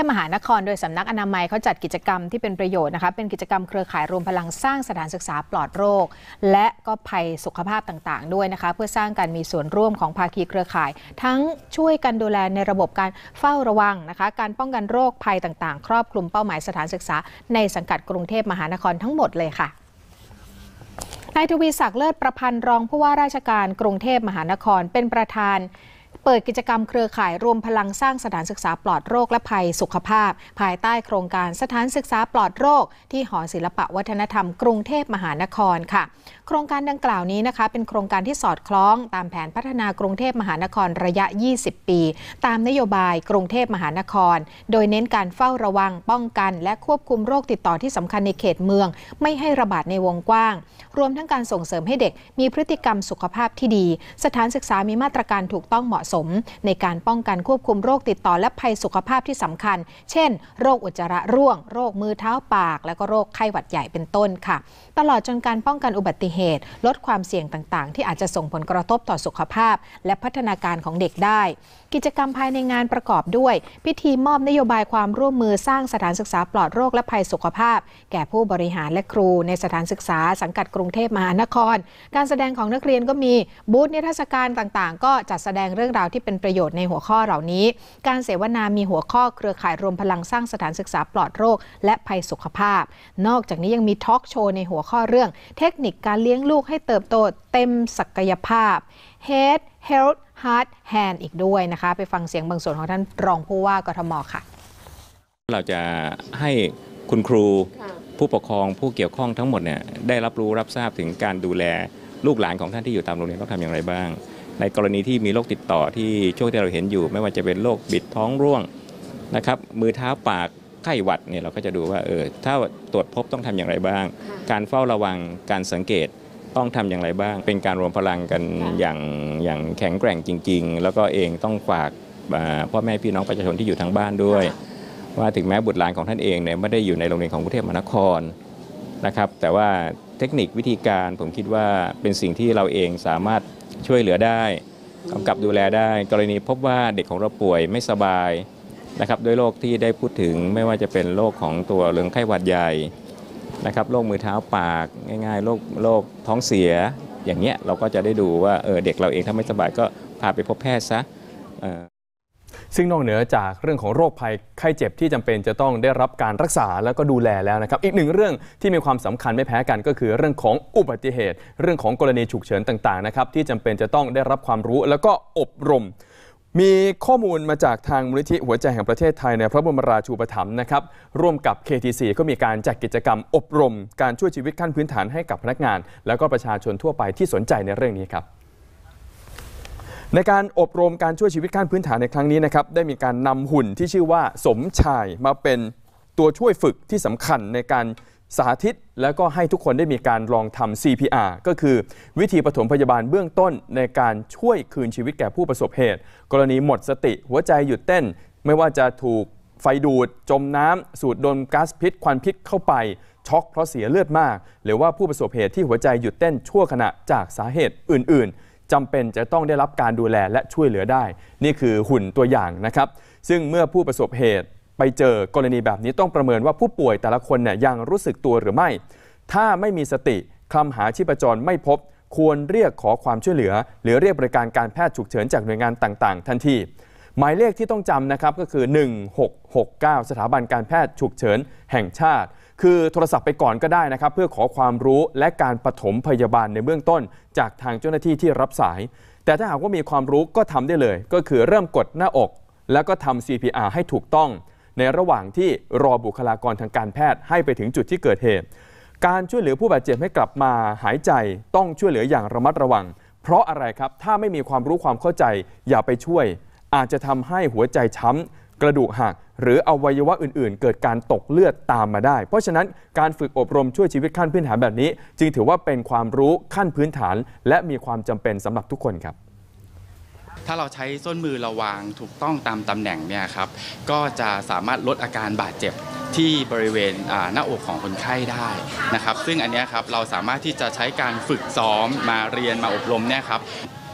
พมหานครโดยสำนักอนามัยเขาจัดกิจกรรมที่เป็นประโยชน์นะคะเป็นกิจกรรมเครือข่ายรวมพลังสร้างสถานศึกษาปลอดโรคและก็ภัยสุขภาพต่างๆด้วยนะคะเพื่อสร้างการมีส่วนร่วมของภาคีเครือข่ายทั้งช่วยกันดูแลในระบบการเฝ้าระวังนะคะการป้องกันโรคภัยต่างๆครอบคลุมเป้าหมายสถานศึกษาในสังกัดกรุงเทพมหานครทั้งหมดเลยค่ะนายทวีศักดิ์เลิศประพันธ์รองผู้ว่าราชการกรุงเทพมหานครเป็นประธานเปิดกิจกรรมเครือข่ายรวมพลังสร้างสถานศึกษาปลอดโรคและภัยสุขภาพภายใต้โครงการสถานศึกษาปลอดโรคที่หอศิลปวัฒนธรรมกรุงเทพมหานครค่ะโครงการดังกล่าวนี้นะคะเป็นโครงการที่สอดคล้องตามแผนพัฒนากรุงเทพมหานครระยะ 20 ปีตามนโยบายกรุงเทพมหานครโดยเน้นการเฝ้าระวังป้องกันและควบคุมโรคติดต่อที่สำคัญในเขตเมืองไม่ให้ระบาดในวงกว้างรวมทั้งการส่งเสริมให้เด็กมีพฤติกรรมสุขภาพที่ดีสถานศึกษามีมาตรการถูกต้องเหมาะสมในการป้องกันควบคุมโรคติดต่อและภัยสุขภาพที่สำคัญเช่นโรคอุจจาระร่วงโรคมือเท้าปากและก็โรคไข้หวัดใหญ่เป็นต้นค่ะตลอดจนการป้องกันอุบัติเหตุลดความเสี่ยงต่างๆที่อาจจะส่งผลกระทบต่อสุขภาพและพัฒนาการของเด็กได้กิจกรรมภายในงานประกอบด้วยพิธีมอบนโยบายความร่วมมือสร้างสถานศึกษาปลอดโรคและภัยสุขภาพแก่ผู้บริหารและครูในสถานศึกษาสังกัดกรุงเทพมหานครการแสดงของนักเรียนก็มีบูธนิทรรศการต่างๆก็จัดแสดงเรื่องราวที่เป็นประโยชน์ในหัวข้อเหล่านี้การเสวนามีหัวข้อเครือข่ายรวมพลังสร้างสถานศึกษาปลอดโรคและภัยสุขภาพนอกจากนี้ยังมีทอล์กโชว์ในหัวข้อเรื่องเทคนิคการเลี้ยงลูกให้เติบโตเต็มศักยภาพ Head Health Heart Hand อีกด้วยนะคะไปฟังเสียงบางส่วนของท่านรองผู้ว่ากทมค่ะเราจะให้คุณครูผู้ปกครองผู้เกี่ยวข้องทั้งหมดเนี่ยได้รับรู้รับทราบถึงการดูแลลูกหลานของท่านที่อยู่ตามโรงเรียนต้องทำอย่างไรบ้างในกรณีที่มีโรคติดต่อที่ช่วงที่เราเห็นอยู่ไม่ว่าจะเป็นโรคบิดท้องร่วงนะครับมือเท้าปากไข้หวัดเนี่ยเราก็จะดูว่าถ้าตรวจพบต้องทำอย่างไรบ้างการเฝ้าระวังการสังเกตต้องทำอย่างไรบ้างเป็นการรวมพลังกันอย่างแข็งแกร่งจริงๆแล้วก็เองต้องฝากพ่อแม่พี่น้องประชาชนที่อยู่ทางบ้านด้วยว่าถึงแม้บุตรหลานของท่านเองเนี่ยไม่ได้อยู่ในโรงเรียนของกรุงเทพมหานครนะครับแต่ว่าเทคนิควิธีการผมคิดว่าเป็นสิ่งที่เราเองสามารถช่วยเหลือได้กำกับดูแลได้กรณีพบว่าเด็กของเราป่วยไม่สบายนะครับด้วยโรคที่ได้พูดถึงไม่ว่าจะเป็นโรคของตัวเรื้อไข้หวัดใหญ่นะครับโรคมือเท้าปากง่ายๆโรคท้องเสียอย่างเงี้ยเราก็จะได้ดูว่าเด็กเราเองถ้าไม่สบายก็พาไปพบแพทย์ซะซึ่งนอกเหนือจากเรื่องของโรคภัยไข้เจ็บที่จำเป็นจะต้องได้รับการรักษาแล้วก็ดูแลแล้วนะครับอีกหนึ่งเรื่องที่มีความสำคัญไม่แพ้กันก็คือเรื่องของอุบัติเหตุเรื่องของกรณีฉุกเฉินต่างๆนะครับที่จำเป็นจะต้องได้รับความรู้แล้วก็อบรมมีข้อมูลมาจากทางมูลนิธิหัวใจแห่งประเทศไทยในพระบรมราชูปถัมภ์นะครับร่วมกับ KTC ก็มีการจัดกิจกรรมอบรมการช่วยชีวิตขั้นพื้นฐานให้กับพนักงานแล้วก็ประชาชนทั่วไปที่สนใจในเรื่องนี้ครับในการอบรมการช่วยชีวิตขั้นพื้นฐานในครั้งนี้นะครับได้มีการนำหุ่นที่ชื่อว่าสมชายมาเป็นตัวช่วยฝึกที่สำคัญในการสาธิตแล้วก็ให้ทุกคนได้มีการลองทำ CPR ก็คือวิธีปฐมพยาบาลเบื้องต้นในการช่วยคืนชีวิตแก่ผู้ประสบเหตุกรณีหมดสติหัวใจหยุดเต้นไม่ว่าจะถูกไฟดูดจมน้ำสูดดมก๊าซพิษควันพิษเข้าไปช็อกเพราะเสียเลือดมากหรือว่าผู้ประสบเหตุที่หัวใจหยุดเต้นชั่วขณะจากสาเหตุอื่นๆจำเป็นจะต้องได้รับการดูแลและช่วยเหลือได้นี่คือหุ่นตัวอย่างนะครับซึ่งเมื่อผู้ประสบเหตุไปเจอกรณีแบบนี้ต้องประเมินว่าผู้ป่วยแต่ละคนเนี่ยยังรู้สึกตัวหรือไม่ถ้าไม่มีสติคลำหาชีพจรไม่พบควรเรียกขอความช่วยเหลือหรือเรียกบริการการแพทย์ฉุกเฉินจากหน่วยงานต่างๆทันทีหมายเลขที่ต้องจำนะครับก็คือ1669สถาบันการแพทย์ฉุกเฉินแห่งชาติคือโทรศัพท์ไปก่อนก็ได้นะครับเพื่อขอความรู้และการปฐมพยาบาลในเบื้องต้นจากทางเจ้าหน้าที่ที่รับสายแต่ถ้าหากว่ามีความรู้ก็ทำได้เลยก็คือเริ่มกดหน้าอกแล้วก็ทำ CPR ให้ถูกต้องในระหว่างที่รอบุคลากรทางการแพทย์ให้ไปถึงจุดที่เกิดเหตุการช่วยเหลือผู้บาดเจ็บให้กลับมาหายใจต้องช่วยเหลืออย่างระมัดระวังเพราะอะไรครับถ้าไม่มีความรู้ความเข้าใจอย่าไปช่วยอาจจะทำให้หัวใจช้ำกระดูกหักหรืออวัยวะอื่นๆเกิดการตกเลือดตามมาได้เพราะฉะนั้นการฝึกอบรมช่วยชีวิตขั้นพื้นฐานแบบนี้จึงถือว่าเป็นความรู้ขั้นพื้นฐานและมีความจำเป็นสำหรับทุกคนครับถ้าเราใช้ส้นมือเราวางถูกต้องตามตำแหน่งเนี่ยครับก็จะสามารถลดอาการบาดเจ็บที่บริเวณหน้าอกของคนไข้ได้นะครับซึ่งอันนี้ครับเราสามารถที่จะใช้การฝึกซ้อมมาเรียนมาอบรมเนี่ยครับ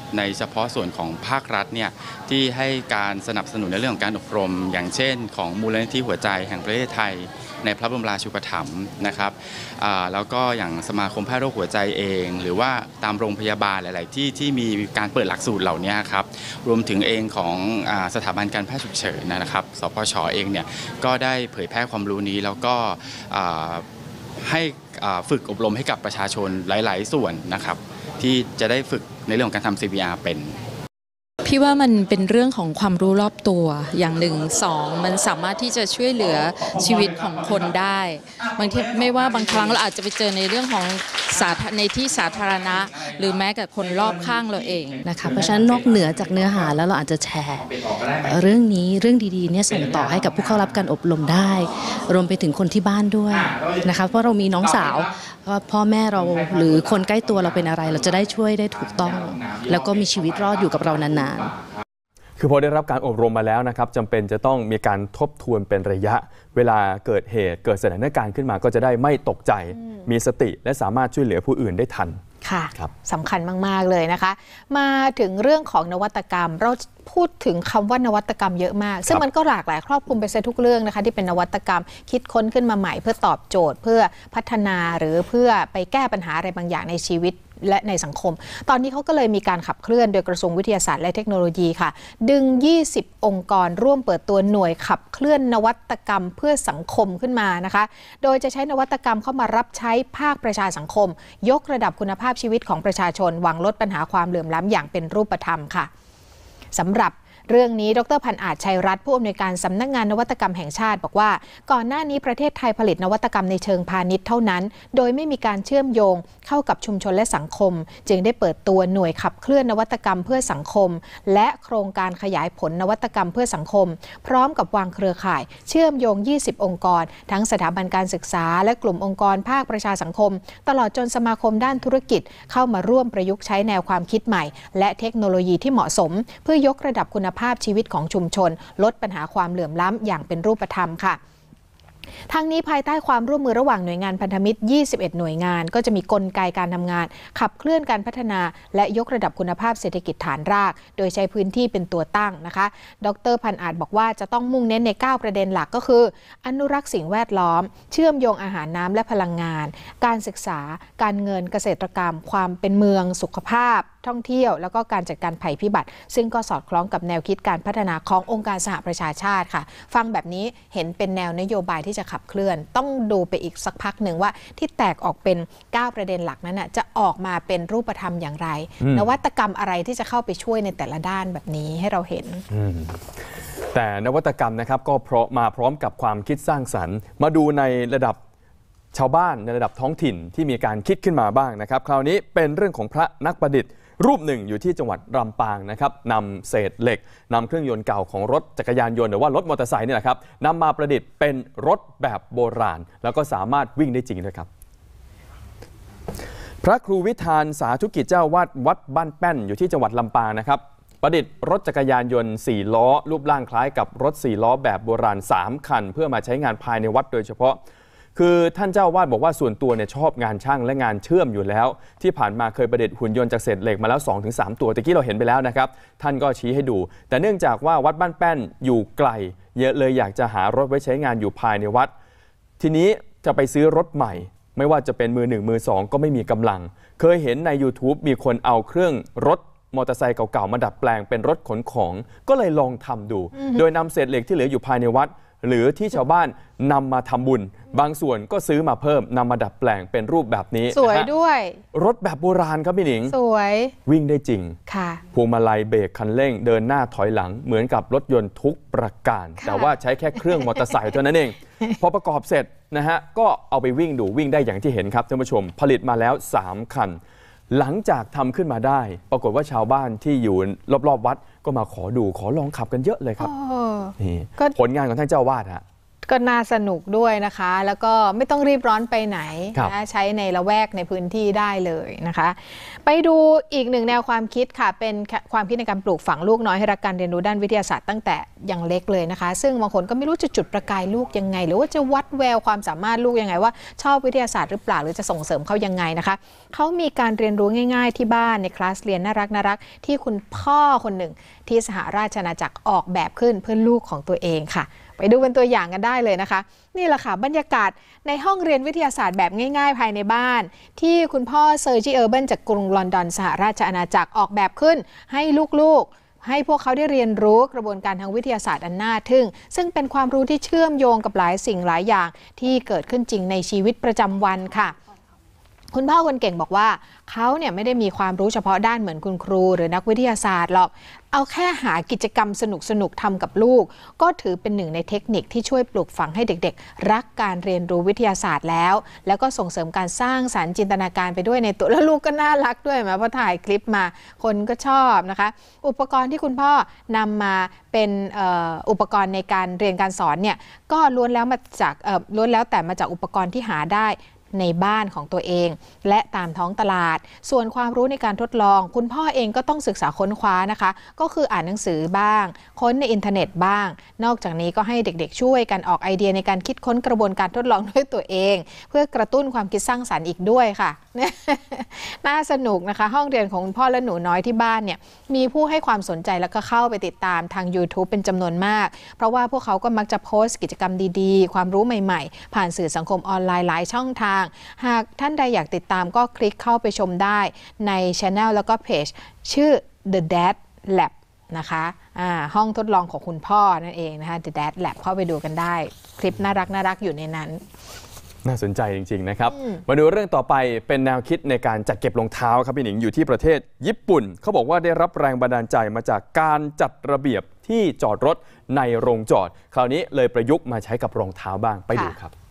ในเฉพาะส่วนของภาครัฐเนี่ยที่ให้การสนับสนุนในเรื่องของการอบรมอย่างเช่นของมูลนิธิหัวใจแห่งประเทศไทยในพระบรมราชูปถัมภ์นะครับแล้วก็อย่างสมาคมแพทย์โรคหัวใจเองหรือว่าตามโรงพยาบาลหลายๆที่มีการเปิดหลักสูตรเหล่านี้ครับรวมถึงเองของสถาบันการแพทย์ฉุกเฉินนะครับสพช.เองเนี่ยก็ได้เผยแพร่ความรู้นี้แล้วก็ให้ฝึกอบรมให้กับประชาชนหลายๆส่วนนะครับที่จะได้ฝึกในเรื่องของการทำ CPR เป็นพี่ว่ามันเป็นเรื่องของความรู้รอบตัวอย่างหนึ่งสองมันสามารถที่จะช่วยเหลือชีวิตของคนได้บางทีไม่ว่าบางครั้งเราอาจจะไปเจอในเรื่องของในที่สาธารณะหรือแม้กับคนรอบข้างเราเองนะคะเพราะฉะนั้นนอกเหนือจากเนื้อหาแล้วเราอาจจะแชร์เรื่องนี้เรื่องดีๆเนี่ยส่งต่อให้กับผู้เข้ารับการอบรมได้รวมไปถึงคนที่บ้านด้วยนะคะเพราะเรามีน้องสาวพ่อแม่เราหรือคนใกล้ตัวเราเป็นอะไรเราจะได้ช่วยได้ถูกต้องแล้วก็มีชีวิตรอดอยู่กับเรานานๆคือพอได้รับการอบรมมาแล้วนะครับจำเป็นจะต้องมีการทบทวนเป็นระยะเวลาเกิดเหตุเกิดสถานการณ์ขึ้นมาก็จะได้ไม่ตกใจมีสติและสามารถช่วยเหลือผู้อื่นได้ทันค่ะสำคัญมากๆเลยนะคะมาถึงเรื่องของนวัตกรรมเราพูดถึงคำว่านวัตกรรมเยอะมากซึ่งมันก็หลากหลายครอบคลุมไปซะทุกเรื่องนะคะที่เป็นนวัตกรรมคิดค้นขึ้นมาใหม่เพื่อตอบโจทย์เพื่อพัฒนาหรือเพื่อไปแก้ปัญหาอะไรบางอย่างในชีวิตและในสังคมตอนนี้เขาก็เลยมีการขับเคลื่อนโดยกระทรวงวิทยาศาสตร์และเทคโนโลยีค่ะดึง20องค์กรร่วมเปิดตัวหน่วยขับเคลื่อนนวัตกรรมเพื่อสังคมขึ้นมานะคะโดยจะใช้นวัตกรรมเข้ามารับใช้ภาคประชาสังคมยกระดับคุณภาพชีวิตของประชาชนหวังลดปัญหาความเหลื่อมล้ำอย่างเป็นรูปธรรมค่ะสำหรับเรื่องนี้ดร.พันอาจชัยรัตน์ผู้อำนวยการสำนักงานนวัตกรรมแห่งชาติบอกว่าก่อนหน้านี้ประเทศไทยผลิตนวัตกรรมในเชิงพาณิชย์เท่านั้นโดยไม่มีการเชื่อมโยงเข้ากับชุมชนและสังคมจึงได้เปิดตัวหน่วยขับเคลื่อนนวัตกรรมเพื่อสังคมและโครงการขยายผลนวัตกรรมเพื่อสังคมพร้อมกับวางเครือข่ายเชื่อมโยง20องค์กรทั้งสถาบันการศึกษาและกลุ่มองค์กรภาคประชาสังคมตลอดจนสมาคมด้านธุรกิจเข้ามาร่วมประยุกต์ใช้แนวความคิดใหม่และเทคโนโลยีที่เหมาะสมเพื่อยกระดับคุณภาพชีวิตของชุมชนลดปัญหาความเหลื่อมล้ำอย่างเป็นรูปธรรมค่ะทั้งนี้ภายใต้ความร่วมมือระหว่างหน่วยงานพันธมิตร21หน่วยงานก็จะมีกลไกการทำงานขับเคลื่อนการพัฒนาและยกระดับคุณภาพเศรษฐกิจฐานรากโดยใช้พื้นที่เป็นตัวตั้งนะคะดร.พันอาจบอกว่าจะต้องมุ่งเน้นใน9ประเด็นหลักก็คืออนุรักษ์สิ่งแวดล้อมเชื่อมโยงอาหารน้ำและพลังงานการศึกษาการเงินเกษตรกรรมความเป็นเมืองสุขภาพท่องเที่ยวแล้วก็การจัดการภัยพิบัติซึ่งก็สอดคล้องกับแนวคิดการพัฒนาขององค์การสหประชาชาติค่ะฟังแบบนี้เห็นเป็นแนวนโยบายที่จะขับเคลื่อนต้องดูไปอีกสักพักหนึ่งว่าที่แตกออกเป็น9ประเด็นหลักนั้นนะจะออกมาเป็นรูปธรรมอย่างไรนวัตกรรมอะไรที่จะเข้าไปช่วยในแต่ละด้านแบบนี้ให้เราเห็นแต่นวัตกรรมนะครับก็มาพร้อมกับความคิดสร้างสรรค์มาดูในระดับชาวบ้านในระดับท้องถิ่นที่มีการคิดขึ้นมาบ้างนะครับคราวนี้เป็นเรื่องของพระนักประดิษฐ์รูปหนึ่งอยู่ที่จังหวัดลำปางนะครับนำเศษเหล็กนำเครื่องยนต์เก่าของรถจักรยานยนต์หรือว่ารถมอเตอร์ไซค์นี่แหละครับนำมาประดิษฐ์เป็นรถแบบโบราณแล้วก็สามารถวิ่งได้จริงด้วยครับพระครูวิธานสาธุกิจเจ้าวาดวัดบ้านแป้นอยู่ที่จังหวัดลำปางนะครับประดิษฐ์รถจักรยานยนต์4ล้อรูปร่างคล้ายกับรถ4ล้อแบบโบราณ3คันเพื่อมาใช้งานภายในวัดโดยเฉพาะคือท่านเจ้าวาดบอกว่าส่วนตัวเนี่ยชอบงานช่างและงานเชื่อมอยู่แล้วที่ผ่านมาเคยประดิษฐ์หุ่นยนต์จากเศษเหล็กมาแล้ว 2-3 ตัวตะกี้เราเห็นไปแล้วนะครับท่านก็ชี้ให้ดูแต่เนื่องจากว่าวัดบ้านแป้นอยู่ไกลเยอะเลยอยากจะหารถไว้ใช้งานอยู่ภายในวัดทีนี้จะไปซื้อรถใหม่ไม่ว่าจะเป็นมือ1มือ2ก็ไม่มีกำลังเคยเห็นใน YouTube มีคนเอาเครื่องรถมอเตอร์ไซค์เก่าๆมาดัดแปลงเป็นรถขนของก็เลยลองทำดูโดยนำเศษเหล็กที่เหลืออยู่ภายในวัดหรือที่ชาวบ้านนำมาทำบุญบางส่วนก็ซื้อมาเพิ่มนำมาดัดแปลงเป็นรูปแบบนี้สวยด้วยรถแบบโบราณครับพี่หนิงสวยวิ่งได้จริงค่ะพวงมาลัยเบรกคันเร่งเดินหน้าถอยหลังเหมือนกับรถยนต์ทุกประการแต่ว่าใช้แค่เครื่องมอเตอร์ไซค์เท่านั้นเองพอประกอบเสร็จนะฮะก็เอาไปวิ่งดูวิ่งได้อย่างที่เห็นครับท่านผู้ชมผลิตมาแล้ว3คันหลังจากทำขึ้นมาได้ปรากฏว่าชาวบ้านที่อยู่รอบๆวัดก็มาขอดูขอลองขับกันเยอะเลยครับนี่ผลงานของท่านเจ้าวาดฮะก็น่าสนุกด้วยนะคะ แล้วก็ไม่ต้องรีบร้อนไปไหนนะใช้ในละแวกในพื้นที่ได้เลยนะคะ ไปดูอีกหนึ่งแนวความคิดค่ะเป็นความคิดในการปลูกฝังลูกน้อยให้รักการเรียนรู้ด้านวิทยาศาสตร์ตั้งแต่ยังเล็กเลยนะคะ ซึ่งบางคนก็ไม่รู้จะจุดประกายลูกยังไงหรือว่าจะวัดแววความสามารถลูกยังไงว่าชอบวิทยาศาสตร์หรือเปล่าหรือจะส่งเสริมเขายังไงนะคะเขามีการเรียนรู้ง่ายๆที่บ้านในคลาสเรียนน่ารักที่คุณพ่อคนหนึ่งที่สหราชอาณาจักรออกแบบขึ้นเพื่อลูกของตัวเองค่ะไปดูเป็นตัวอย่างกันได้เลยนะคะนี่แหละค่ะบรรยากาศในห้องเรียนวิทยาศาสตร์แบบง่ายๆภายในบ้านที่คุณพ่อเซอร์จีเออร์เบิลจากกรุงลอนดอนสหราชอาณาจักรออกแบบขึ้นให้ลูกๆให้พวกเขาได้เรียนรู้กระบวนการทางวิทยาศาสตร์อันน่าทึ่งซึ่งเป็นความรู้ที่เชื่อมโยงกับหลายสิ่งหลายอย่างที่เกิดขึ้นจริงในชีวิตประจำวันค่ะคุณพ่อคนเก่งบอกว่าเขาเนี่ยไม่ได้มีความรู้เฉพาะด้านเหมือนคุณครูหรือนักวิทยาศาสตร์หรอกเอาแค่หากิจกรรมสนุกทำกับลูกก็ถือเป็นหนึ่งในเทคนิคที่ช่วยปลูกฝังให้เด็กๆรักการเรียนรู้วิทยาศาสตร์แล้วก็ส่งเสริมการสร้างสรรค์จินตนาการไปด้วยในตัวแล้วลูกก็น่ารักด้วยมาเพราะถ่ายคลิปมาคนก็ชอบนะคะอุปกรณ์ที่คุณพ่อนำมาเป็นอุปกรณ์ในการเรียนการสอนเนี่ยก็ล้วนแล้วแต่มาจากอุปกรณ์ที่หาได้ในบ้านของตัวเองและตามท้องตลาดส่วนความรู้ในการทดลองคุณพ่อเองก็ต้องศึกษาค้นคว้านะคะก็คืออ่านหนังสือบ้างค้นในอินเทอร์เน็ตบ้างนอกจากนี้ก็ให้เด็กๆช่วยกันออกไอเดียในการคิดค้นกระบวนการทดลองด้วยตัวเองเพื่อกระตุ้นความคิดสร้างสรรค์อีกด้วยค่ะ น่าสนุกนะคะห้องเรียนของคุณพ่อและหนูน้อยที่บ้านเนี่ยมีผู้ให้ความสนใจแล้วก็เข้าไปติดตามทาง YouTube เป็นจำนวนมากเพราะว่าพวกเขาก็มักจะโพสต์กิจกรรมดีๆความรู้ใหม่ๆผ่านสื่อสังคมออนไลน์หลายช่องทางหากท่านใดอยากติดตามก็คลิกเข้าไปชมได้ใน Channel แล้วก็เพจชื่อ The Dad Lab นะคะห้องทดลองของคุณพ่อนั่นเองนะคะ The Dad Lab เข้าไปดูกันได้คลิปน่ารักอยู่ในนั้นน่าสนใจจริงๆนะครับมาดูเรื่องต่อไปเป็นแนวคิดในการจัดเก็บรองเท้าครับพี่หนิงอยู่ที่ประเทศญี่ปุ่นเขาบอกว่าได้รับแรงบันดาลใจมาจากการจัดระเบียบที่จอดรถในโรงจอดคราวนี้เลยประยุกต์มาใช้กับรองเท้าบ้างไปดูครับ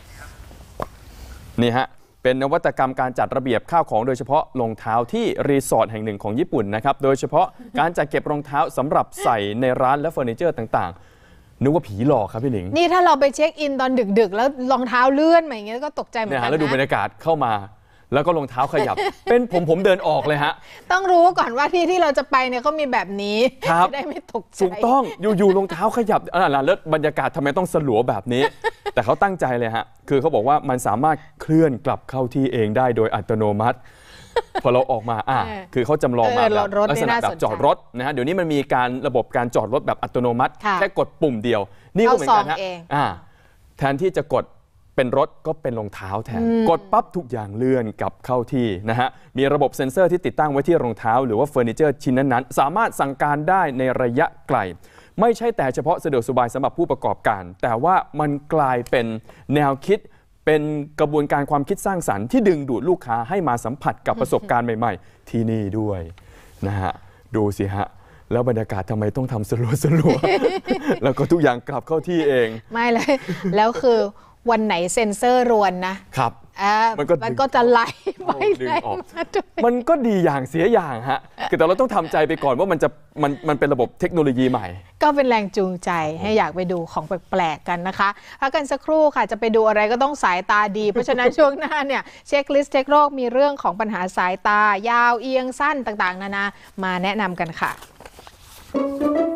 นี่ฮะเป็นนวัตกรรมการจัดระเบียบข้าวของโดยเฉพาะรองเท้าที่รีสอร์ทแห่งหนึ่งของญี่ปุ่นนะครับโดยเฉพาะการจัดเก็บรองเท้าสำหรับใส่ในร้านและเฟอร์นิเจอร์ต่างๆนึกว่าผีหลอกครับพี่หนิงนี่ถ้าเราไปเช็คอินตอนดึกๆแล้วรองเท้าเลื่อนมาอย่างเงี้ยก็ตกใจเหมือนกันนะแล้วดูบรรยากาศเข้ามาแล้วก็รองเท้าขยับ เป็นผมเดินออกเลยฮะต้องรู้ก่อนว่าที่เราจะไปเนี่ยเขามีแบบนี้จะได้ไม่ตกใจถูกต้องอยู่รองเท้าขยับแล้วบรรยากาศทำไมต้องสลัวแบบนี้ แต่เขาตั้งใจเลยฮะคือเขาบอกว่ามันสามารถเคลื่อนกลับเข้าที่เองได้โดยอัตโนมัติ พอเราออกมาคือเขาจำลองมาแบบลักษณะแบบจอดรถนะฮะเดี๋ยวนี้มันมีระบบการจอดรถแบบอัตโนมัติแค่กดปุ่มเดียวนี่ก็เหมือนกันฮะแทนที่จะกดเป็นรถก็เป็นรองเท้าแทนกดปั๊บทุกอย่างเลื่อนกลับเข้าที่นะฮะมีระบบเซ็นเซอร์ที่ติดตั้งไว้ที่รองเท้าหรือว่าเฟอร์นิเจอร์ชิ้นนั้นๆสามารถสั่งการได้ในระยะไกลไม่ใช่แต่เฉพาะสะดวกสบายสำหรับผู้ประกอบการแต่ว่ามันกลายเป็นแนวคิดเป็นกระบวนการความคิดสร้างสรรค์ที่ดึงดูดลูกค้าให้มาสัมผัสกับประสบการณ์ใหม่ๆที่นี่ด้วยนะฮะดูสิฮะแล้วบรรยากาศทำไมต้องทำสลัว แล้วก็ทุกอย่างกลับเข้าที่เองไม่เลยแล้วคือวันไหนเซ็นเซอร์รวนนะครับมันก็จะไหลไปมันก็ดีอย่างเสียอย่างฮะแต่เราต้องทำใจไปก่อนว่ามันเป็นระบบเทคโนโลยีใหม่ก็เป็นแรงจูงใจให้อยากไปดูของแปลกๆกันนะคะพักกันสักครู่ค่ะจะไปดูอะไรก็ต้องสายตาดีเพราะฉะนั้นช่วงหน้าเนี่ยเช็คลิสต์เช็คโรคมีเรื่องของปัญหาสายตายาวเอียงสั้นต่างๆนานามาแนะนำกันค่ะ